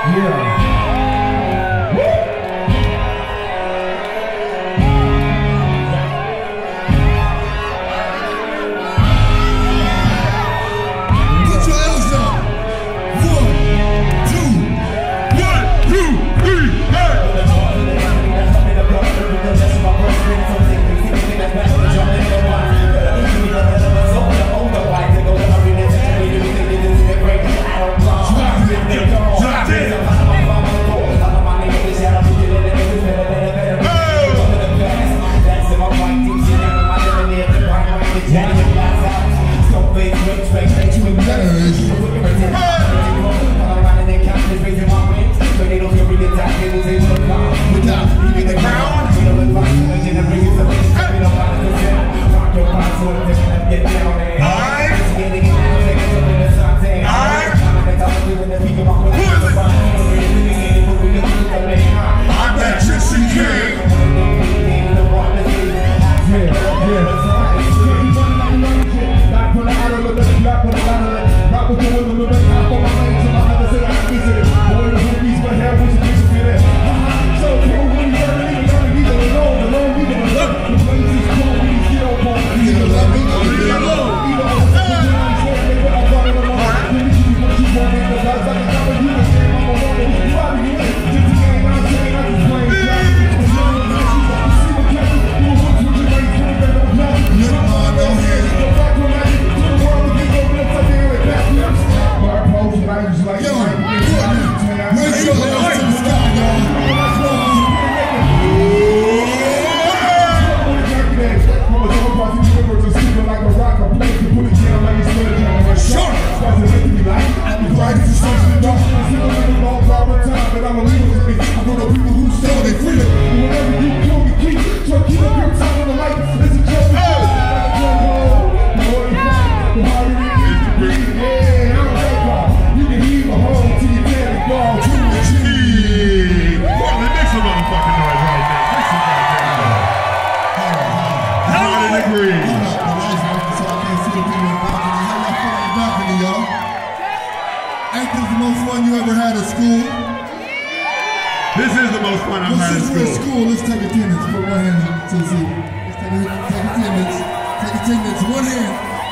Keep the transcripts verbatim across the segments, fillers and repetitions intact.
This is the most fun I've well, had in since we're school. at school, let's take attendance. Put one hand to the seat. Let's take, take attendance. Take attendance. One hand.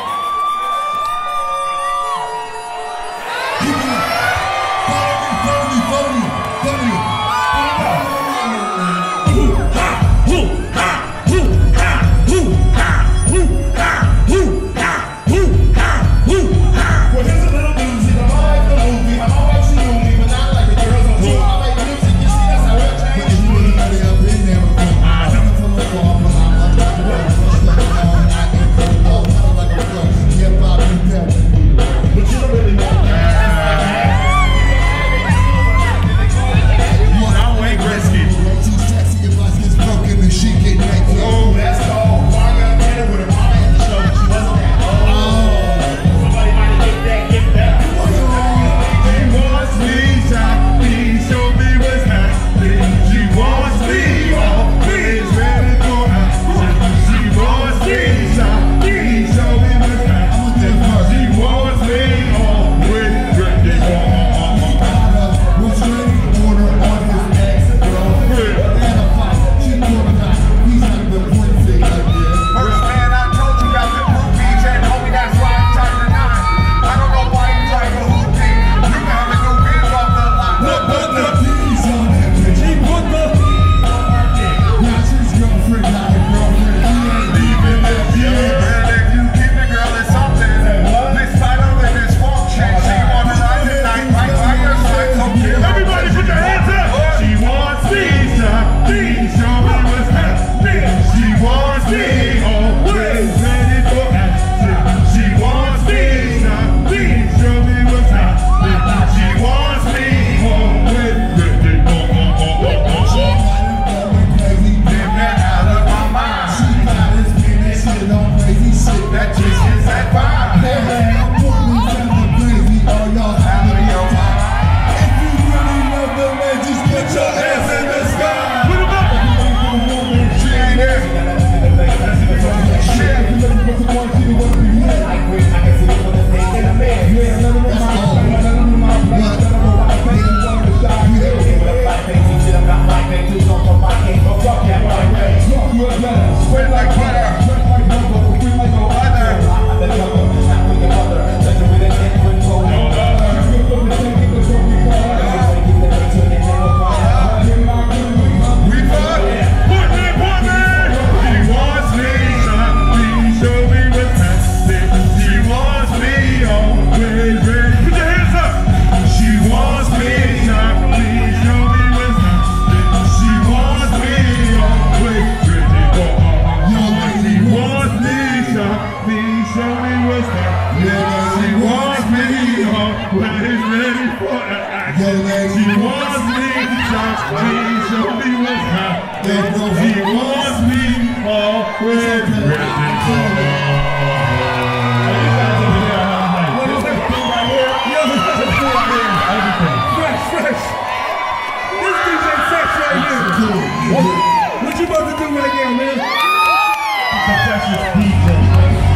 Keep it up. Follow me, follow me, follow me, follow me. Well, here's a little music. I'm all like the movie. I'm all like the movie, but not like the girls on tour. I like music. You see, that's how it But if you really got it up in there, I'm coming from the bar, but I'm like the world. Just like all night in the wall, kind of like a was hot. Yeah, She wants me on when it's ready for action. She wants me to talk, please show me what's hot. She wants me all when it's ready for action. Fresh, fresh. This D J Fresh right here. What, what you about to do right now, man? That's just D J.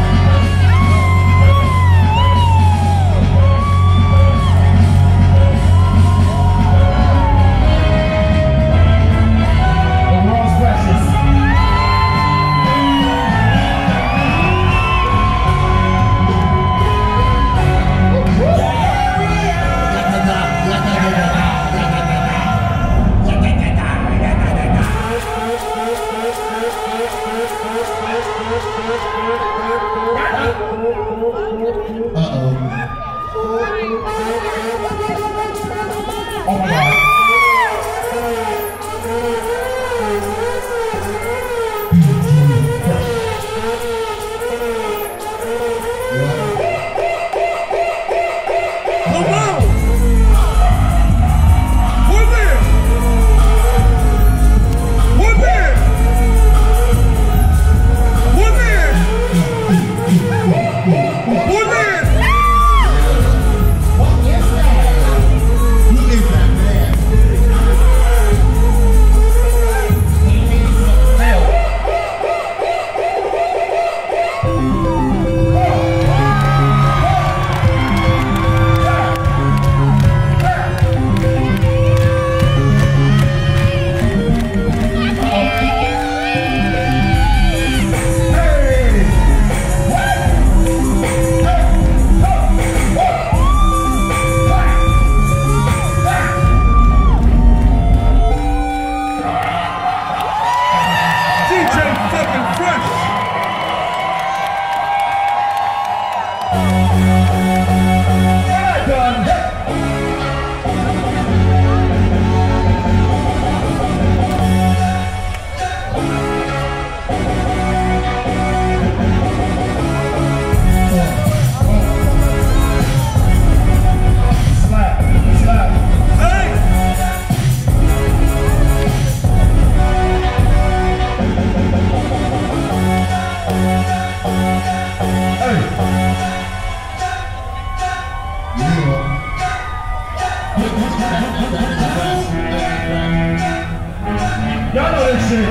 Y'all know this shit.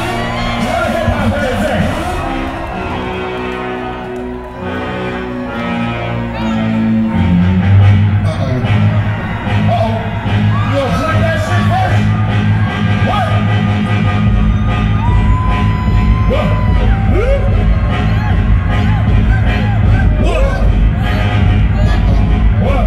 What hip hop is that? Uh-oh. Uh-oh. You gonna play that shit first? What? What? What? What?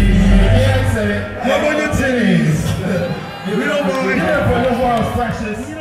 We don't want to hear for your world's precious.